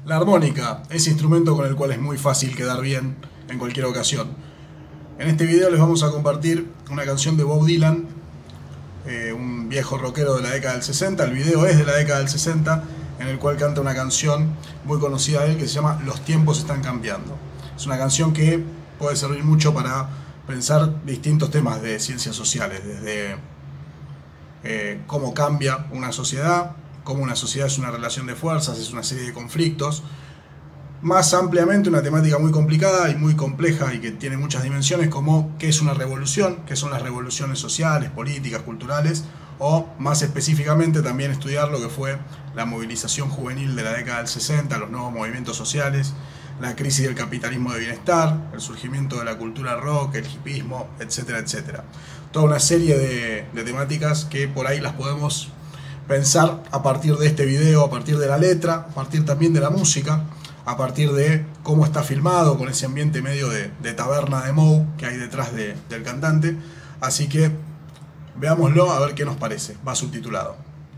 La armónica, ese instrumento con el cual es muy fácil quedar bien en cualquier ocasión. En este video les vamos a compartir una canción de Bob Dylan, un viejo rockero de la década del 60. El video es de la década del 60, en el cual canta una canción muy conocida de él que se llama Los tiempos están cambiando. Es una canción que puede servir mucho para pensar distintos temas de ciencias sociales, desde cómo cambia una sociedad, cómo una sociedad es una relación de fuerzas, es una serie de conflictos. Más ampliamente una temática muy complicada y muy compleja y que tiene muchas dimensiones, como qué es una revolución, qué son las revoluciones sociales, políticas, culturales, o más específicamente también estudiar lo que fue la movilización juvenil de la década del 60, los nuevos movimientos sociales, la crisis del capitalismo de bienestar, el surgimiento de la cultura rock, el hipismo, etcétera, etcétera. Toda una serie de temáticas que por ahí las podemos pensar a partir de este video, a partir de la letra, a partir también de la música, a partir de cómo está filmado, con ese ambiente medio de taberna de Moe que hay detrás del cantante. Así que veámoslo a ver qué nos parece. Va subtitulado.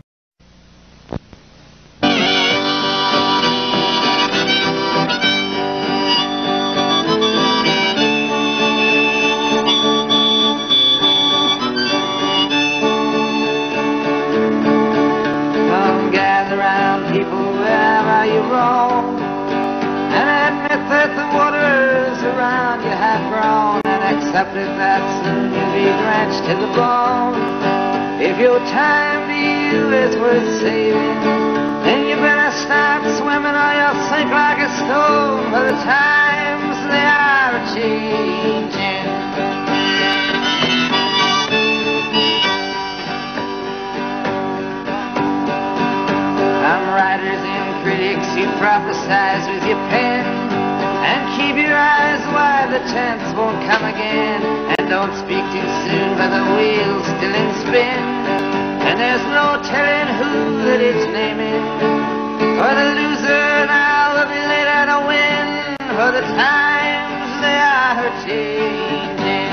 Accepted that soon you'll be drenched to the bone. If your time to you is worth saving, then you better start swimming or you'll sink like a stone. For the times they are changing. Some writers and critics, you prophesize with your pen, and keep your eyes wide, the chance won't come again. And don't speak too soon, for the wheel's still in spin, and there's no telling who that it's naming. For the loser now will be later to win, for the times they are changing.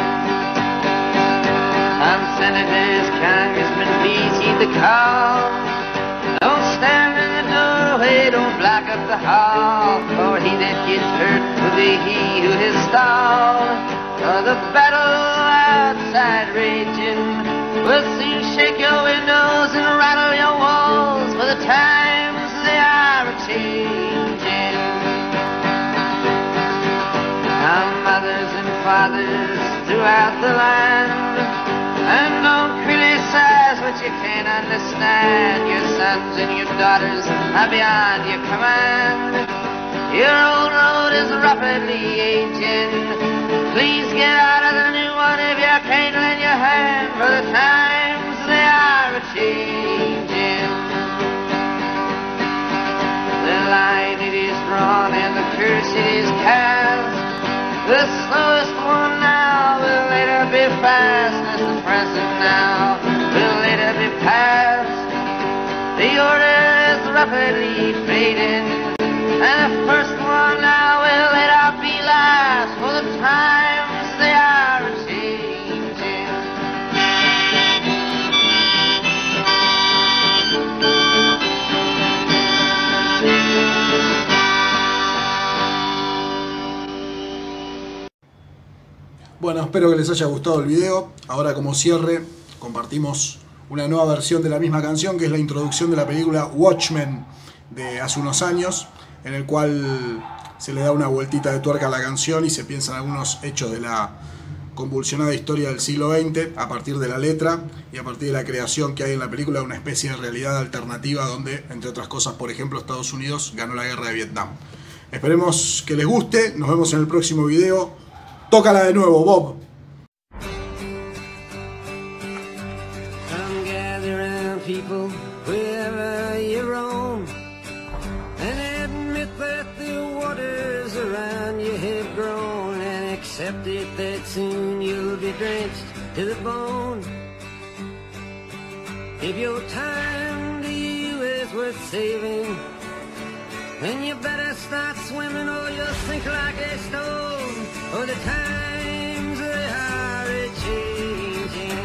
Some senators, congressmen, please heed the call. Don't stand in the doorway, don't block up the hall, for he that gets hurt will be he who is stalled. For the battle outside raging will soon shake your windows and rattle your walls, for the times they are changing. Some mothers and fathers throughout the land, and don't criticize what you can't understand. Your sons and your daughters are beyond your command. Your old road is rapidly aging. Please get out of the new one if you can't lend your hand, for the times they are changing. The line it is drawn and the curse it is cast. The slowest one now will later be fast, as the present now will later be past. The order is rapidly fading, and the first one now will later be last, for the times they are changing. Bueno, espero que les haya gustado el video. Ahora, como cierre, compartimos una nueva versión de la misma canción, que es la introducción de la película Watchmen de hace unos años, en el cual se le da una vueltita de tuerca a la canción y se piensan algunos hechos de la convulsionada historia del siglo XX a partir de la letra y a partir de la creación que hay en la película de una especie de realidad alternativa donde, entre otras cosas, por ejemplo, Estados Unidos ganó la guerra de Vietnam. Esperemos que les guste. Nos vemos en el próximo video. Tócala de nuevo, Bob. Come gather round, people, wherever you roam, and admit that the waters around you have grown, and accept it that soon you'll be drenched to the bone. If your time to you is worth saving, then you better start swimming or you'll sink like a stone, or the times they are a-changing.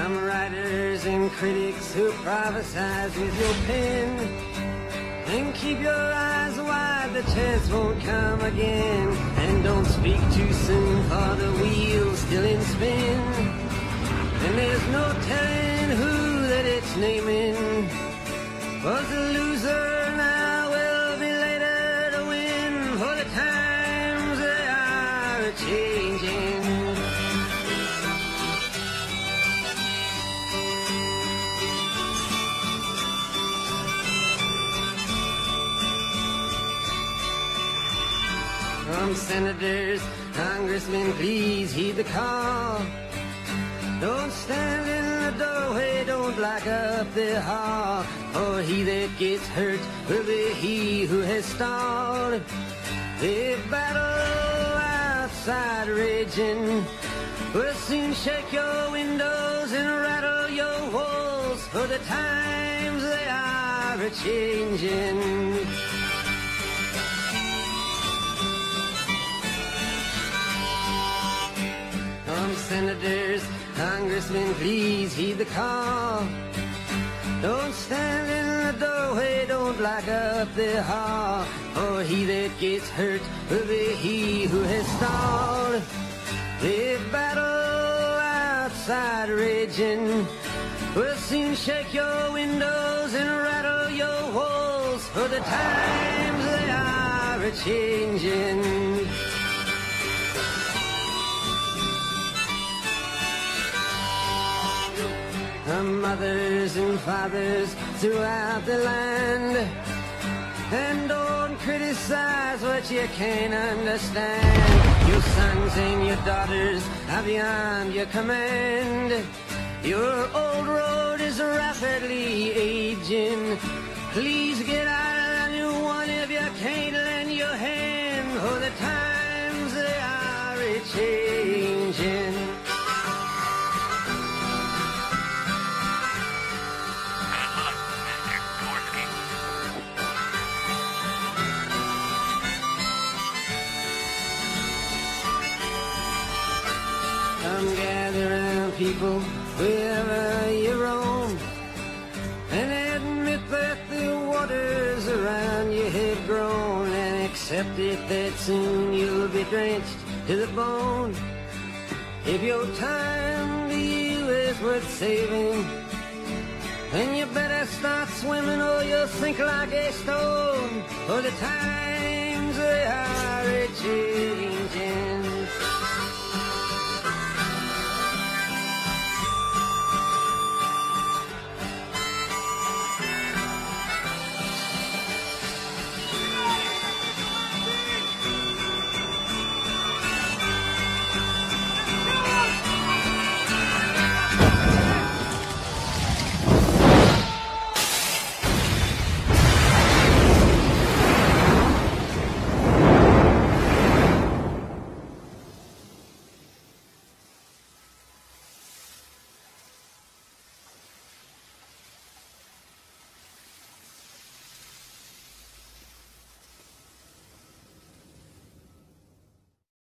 Some writers and critics who prophesize with your pen. And keep your eyes wide, the chance won't come again. And don't speak too soon, for the wheel's still in spin. And there's no telling who that it's naming was a loser, now will be later to win. For the times they are a-changing. From senators, congressmen, please heed the call. Don't stand in the doorway, don't block up the hall. For he that gets hurt will be he who has stalled. The battle outside raging will soon shake your windows and rattle your walls. For the times they are a-changing. Senators, congressmen, please heed the call. Don't stand in the doorway, don't block up the hall. For he that gets hurt will be he who has stalled. The battle outside raging will soon shake your windows and rattle your walls. For the times they are a-changing. Mothers and fathers throughout the land, and don't criticize what you can't understand. Your sons and your daughters are beyond your command. Your old road is rapidly aging. Please get out of the new one if you can't lend your hand. For the times they are a-changing. Come gather round, people, wherever you roam, and admit that the waters around you have grown, and accept it that soon you'll be drenched to the bone. If your time to you is worth saving, then you better start swimming or you'll sink like a stone. For the times they are a-changing.